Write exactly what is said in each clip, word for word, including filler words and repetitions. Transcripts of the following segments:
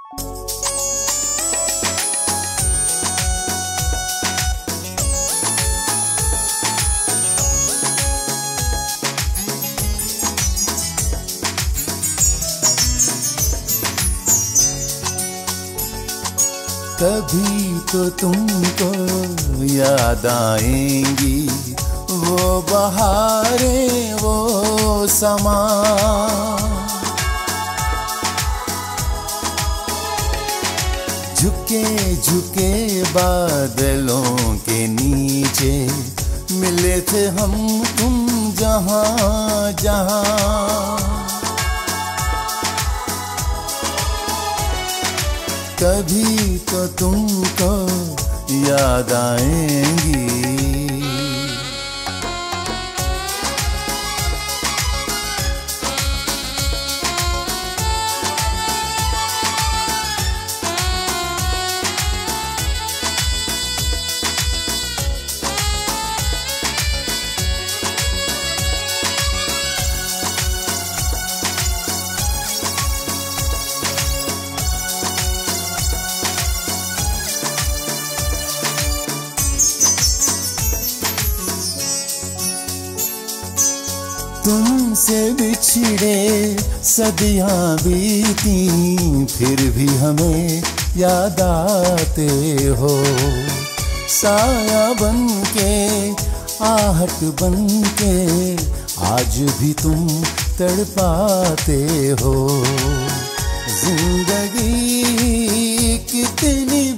कभी तो तुमको याद आएंगी वो बहारें वो समा, झुके झुके बादलों के नीचे मिले थे हम तुम जहां जहां। कभी तो तुमको याद आएंगी। तुमसे बिछड़े सदियां बीती फिर भी हमें याद आते हो, साया बन के आहट बन के आज भी तुम तड़पाते हो। जिंदगी कितनी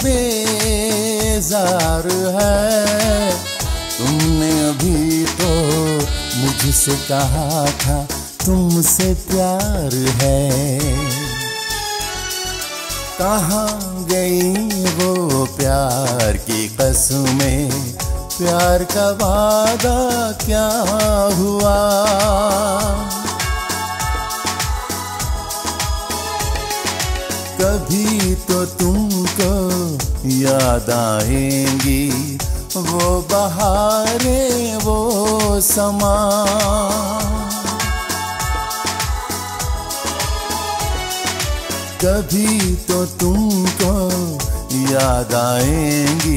बेजार है, तुमने अभी तो मुझसे कहा था तुमसे प्यार है। कहाँ गई वो प्यार की कसमें, प्यार का वादा क्या हुआ। कभी तो तुमको याद आएंगी वो बहारें वो समा, कभी तो तुमको याद आएंगी।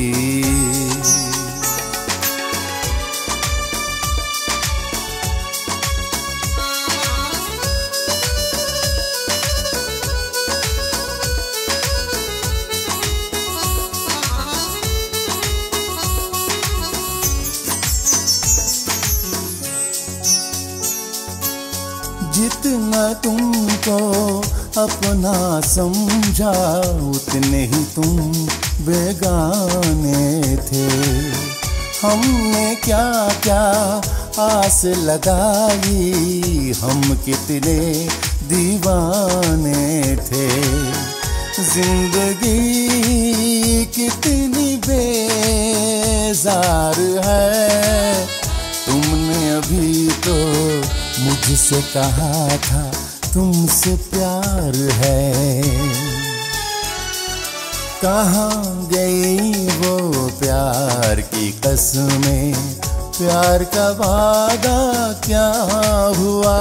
जितना तुमको अपना समझा उतने ही तुम बेगाने थे। हमने क्या क्या आस लगाई, हम कितने दीवाने थे। जिंदगी कितनी बेजार है, तुमने अभी तो मुझसे कहा था तुमसे प्यार है। कहाँ गई वो प्यार की कसमें, प्यार का वादा क्या हुआ।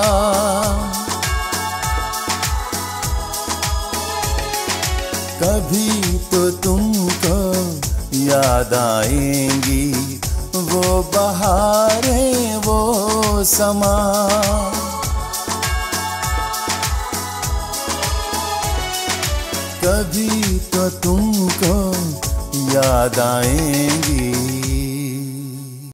कभी तो तुमको याद आएंगी वो बहारें वो समा, कभी तो तुमको याद आएंगी।